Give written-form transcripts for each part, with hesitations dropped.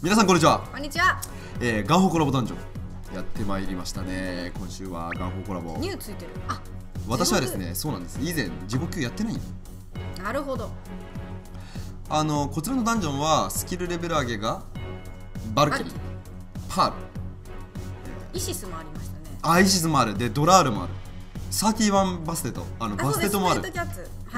皆さんこんにちは。 こんにちは。 ガンホコラボダンジョンやってまいりましたね。今週はガンホコラボ。 ニューついてる。あ、 私はですね、そうなんです。以前地獄級やってない。 なるほど。 こちらのダンジョンはスキルレベル上げがバルキリー、パール、 イシスもありましたね。 アイシスもある。でドラールもある。31バステット、バステットもある。 はい。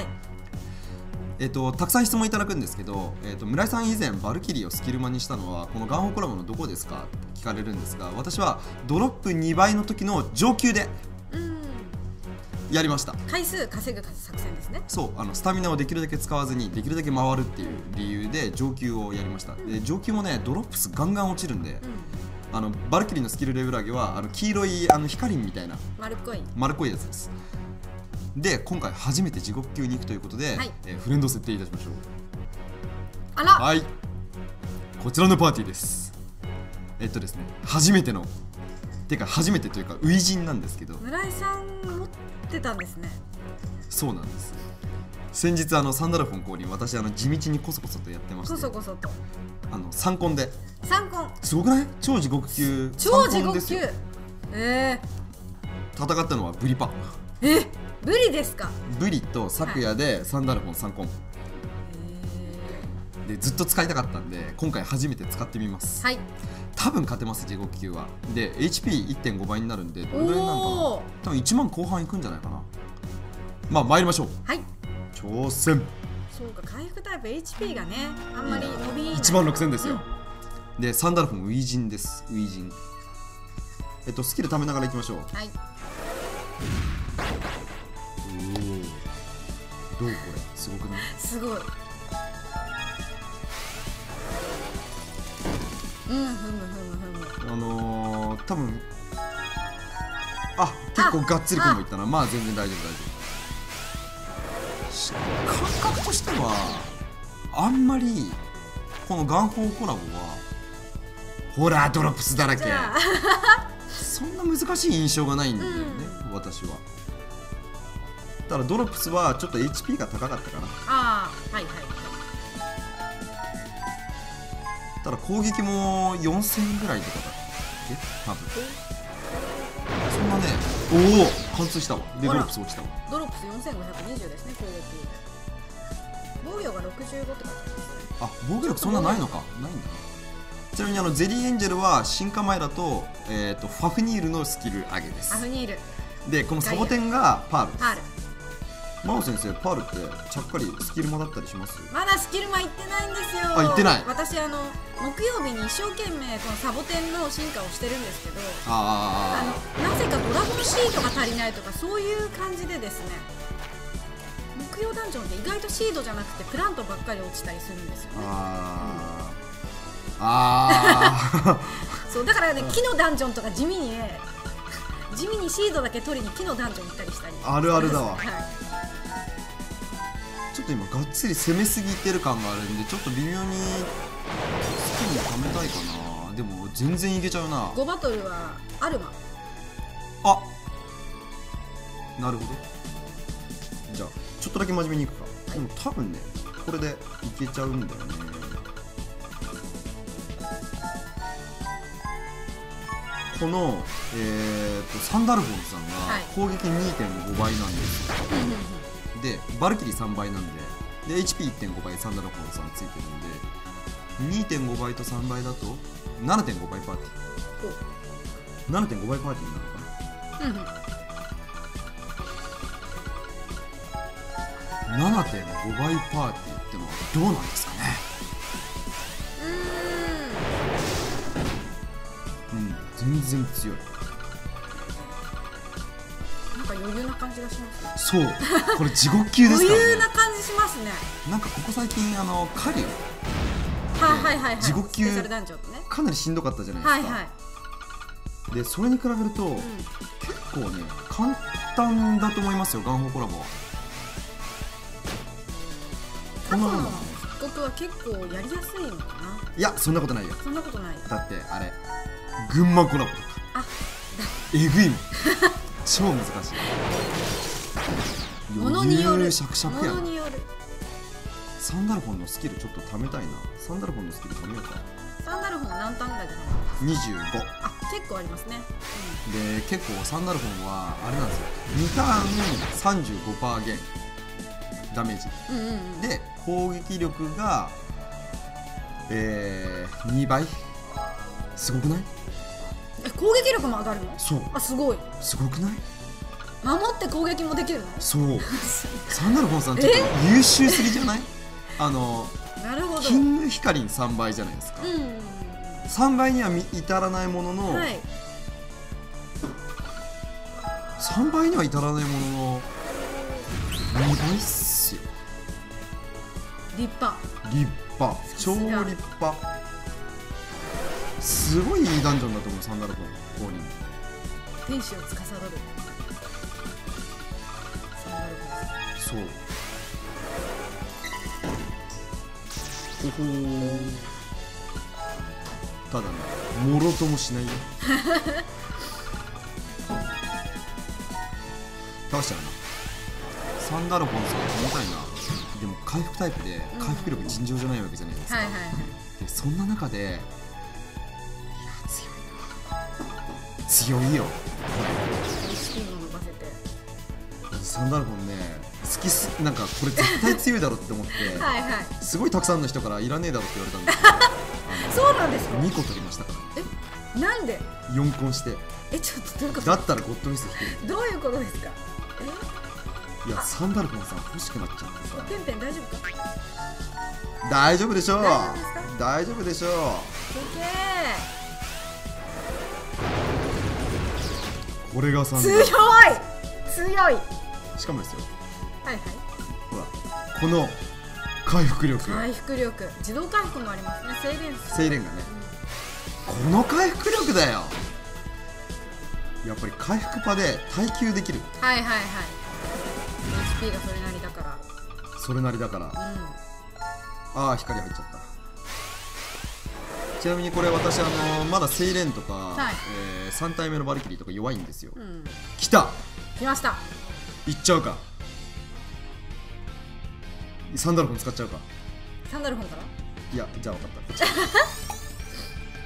たくさん質問いただくんですけど、村井さん以前バルキリーをスキルマにしたのはこのガンホコラボのどこですかって聞かれるんですが、私はドロップ2倍の時の上級でやりました。 回数稼ぐ作戦ですね。 そう、スタミナをできるだけ使わずにできるだけ回るっていう理由で上級をやりました。で上級もね、ドロップ数ガンガン落ちるんで、バルキリーのスキルレベル上げは黄色い光みたいな丸っこいやつです。で今回初めて地獄級に行くということで、フレンド設定いたしましょう。 あら、 はい、こちらのパーティーです。ですね、初めてのてか初めてというか初陣なんですけど、 村井さん持ってたんですね。 そうなんです。先日サンダルフォン降臨、私地道にコソコソとやってまして、 コソコソと 3コンで。 3コンすごくない？超地獄級。 超地獄級。 戦ったのはブリパ。 ブリですか？ ブリと昨夜でサンダルフォン3コン、でずっと使いたかったんで今回初めて使ってみます。はい、多分勝てます。地獄級はで HP1.5 倍になるんで、どれぐらいなのかな。多分1万後半いくんじゃないかな。まあ参りましょう。はい、挑戦。 そうか、回復タイプ HP がねあんまり伸びない。 1万6000ですよ。でサンダルフォン初陣です。初陣。スキル貯めながらいきましょう。はい。どうこれ、すごくない？ すごい。 多分結構がっつりコンボいったな。まあ全然大丈夫感覚としてはあんまりこのガンホーコラボはホラードロップスだらけそんな難しい印象がないんだよね、私は。だからドロップスはちょっと HP が高かったかな。ただ攻撃も4000ぐらいとかだっけ多分。そんなね。おお、貫通したわ。でドロップス落ちたわ。 ドロップス4520ですね、攻撃。防御が65って書いてありますね。 防御力そんなないのか。ないんだね。ちなみにゼリーエンジェルは進化前だと、ファフニールのスキル上げです。 ファフニールでこのサボテンがパールです。真央先生、パールってちゃっかりスキルマだったりします？ まだスキルマ行ってないんですよ。 行ってない。 私木曜日に一生懸命このサボテンの進化をしてるんですけど、なぜかドラゴンシードが足りないとかそういう感じでですね、木曜ダンジョンって意外とシードじゃなくてプラントばっかり落ちたりするんですよね。そうだからね、木のダンジョンとか地味にシードだけ取りに木のダンジョン行ったりしたり。 あるあるだわ。ちょっと今がっつり攻めすぎてる感があるんで、ちょっと微妙にスキルに貯めたいかな。でも全然いけちゃうな。 5バトルはアルマ。 なるほど。じゃあちょっとだけ真面目にいくか。でも多分ね、これでいけちゃうんだよね。この、サンダルフォンさんが攻撃 2.5 倍なんですよ。でバルキリー3倍なんで、HP1.5 倍サンダルフォンさんついてるんで、2.5 倍と3倍だと 7.5 倍パーティー。7.5 倍パーティーになるのかな。7.5 倍パーティーってのはどうなんですかね。全然強い。 なんか余裕な感じがしますね。 そう、これ地獄級ですからね。 余裕な感じしますね。 なんかここ最近カリュウ地獄級かなりしんどかったじゃないですか。でそれに比べると、結構ね簡単だと思いますよ、ガンホコラボは。 過去の復刻は結構やりやすいのかな。 いや、そんなことないよ。 そんなことない。 だって群馬コラボとかえぐいもん超難しい。 ものによる。 シャクシャクやん。サンダルフォンのスキルちょっと貯めたいな。サンダルフォンのスキル貯めようか。 サンダルフ何ターンぐらいで 25。 あ、結構ありますね。 で結構サンダルフォンはあれなんですよ、2ターン 35% 減ダメージ、で攻撃力が2倍。すごくない？ 攻撃力も上がるの？ そう。 あ、すごい。 すごくない？ 守って攻撃もできるの？ そうサンダルフォンさんちょっと優秀すぎじゃない？ なるほど。 キングヒカリン3倍じゃないですか、3倍には至らないものの、はい、3倍には至らないものの2倍っすよ。 立派、 立派、超立派。すごいいいダンジョンだと思う。サンダルフォン降臨、 天使を司るサンダルフォン。 そう。ほほー。ただね、もろともしないよ倒しちゃうな。サンダルフォンさんみたいな。でも回復タイプで回復力尋常じゃないわけじゃないですか。でそんな中で強いよ。サンダルフォンね、好きす、なんかこれ絶対強いだろって思ってはいはい、すごいたくさんの人からいらねえだろって言われたんですけどそうなんですか。2個取りましたから。 え、なんで 4コンして。 ちょっとどういうこと？ だったらゴッドミス引ける。 どういうことですか？ いや、サンダルフォンさん欲しくなっちゃってさ。 ペンペン大丈夫か？ 大丈夫でしょう。大丈夫でしょう。これがサンダル。強い強い。 しかもですよ、 はいはい、 ほらこの回復力、 自動回復もありますね。 精錬がね、この回復力だよ。やっぱり回復パで耐久できる。はいはいはい。 HP がそれなりだから。 ああ、光入っちゃった。ちなみにこれ私まだ精錬とか、はい、3体目のバルキリーとか弱いんですよ。来ました。いっちゃうか。サンダルフォン使っちゃうか。 サンダルフォンから？ いや、じゃあ分かった。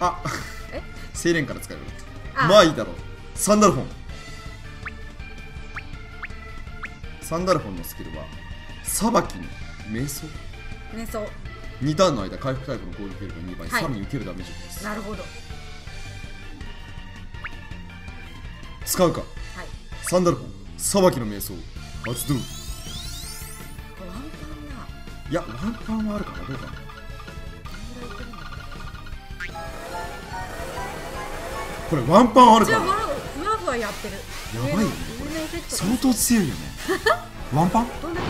あ、精錬から使えるよかった。まあいいだろう。サンダルフォン。サンダルフォンのスキルはさばきに瞑想。2ターンの間回復タイプの攻撃力が2倍、さらに受けるダメージです。 なるほど。 使うか。サンダルフォンさばきの瞑想発動。 ワンパンだ。 いや、ワンパンはあるかな。どうかな。これワンパンあるかな。 ふわふわやってる。 やばいよねこれ。相当強いよねワンパン。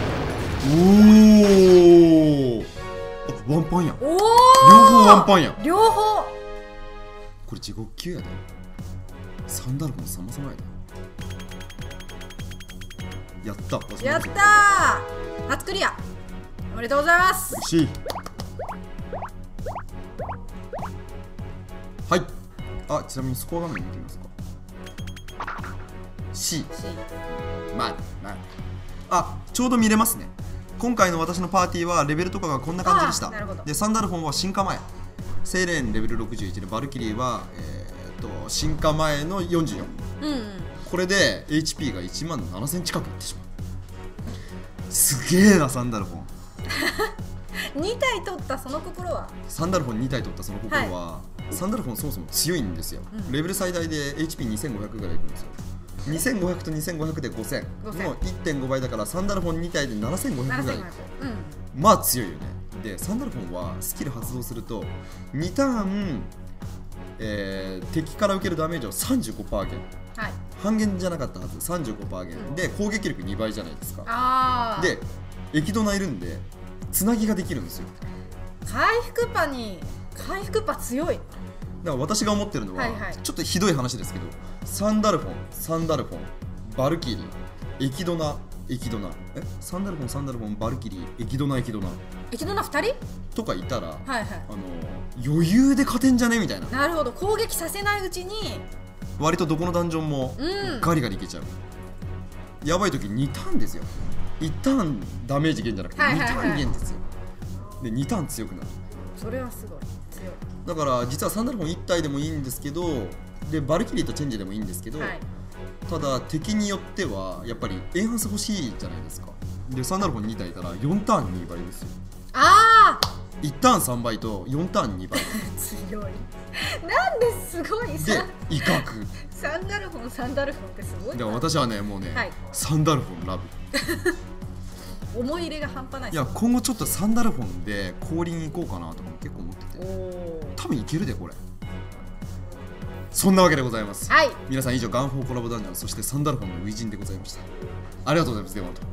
おお、ワンパンや。両方ワンパンや。 両方。 これ地獄級やで。サンダルフォン様々やで。やった。 やったー。初クリア。おめでとうございます。 はい。あ、ちなみにスコア画面見てみますか。C。あ、ちょうど見れますね。今回の私のパーティーはレベルとかがこんな感じでした。で、サンダルフォンは進化前、精錬レベル61で、バルキリーは、進化前の44、これで HP が1万7000近くいってしまう。すげえな、サンダルフォン 2体取ったその心は。 サンダルフォン2体取ったその心は、サンダルフォンそもそも強いんですよ。レベル最大で HP2500 ぐらいいくんですよ。2500と2500で5000の 1.5 倍だから、サンダルフォン2体で7500ぐらい、まあ強いよね。で、サンダルフォンはスキル発動すると2ターン、敵から受けるダメージを 35% 減、半減じゃなかったはず。 35% 減で攻撃力2倍じゃないですか。で、液ドナいるんでつなぎができるんですよ。 回復パ強い。 だから私が思ってるのは、ちょっとひどい話ですけど、サンダルフォン、バルキリー、液ドナ、サンダルフォン、バルキリー、液ドナ2 人とかいたら、余裕で勝てんじゃねみたいな。 なるほど。攻撃させないうちに割とどこのダンジョンもガリガリいけちゃう。やばい時2ターンですよ。1ターンダメージ減じゃなくて2ターン減ですよ。で、2ターン強くなる。 それはすごい。 だから実はサンダルフォン1体でもいいんですけど、でバルキリーとチェンジでもいいんですけど、ただ敵によってはやっぱりエンハンス欲しいじゃないですか。でサンダルフォン2体いたら4ターン2倍ですよ。 ああ 1ターン3倍と4ターン2倍強い。なんですごいで威嚇。 サンダルフォンってすごい。 でも私はねもうね、サンダルフォンラブ思い入れが半端ない。 いや今後ちょっとサンダルフォンで降臨行こうかなとかも結構思ってて、多分いけるでこれ。そんなわけでございます。皆さん以上ガンフォーコラボダンジョン、そしてサンダルフォンの初陣でございました。ありがとうございます。ではまた。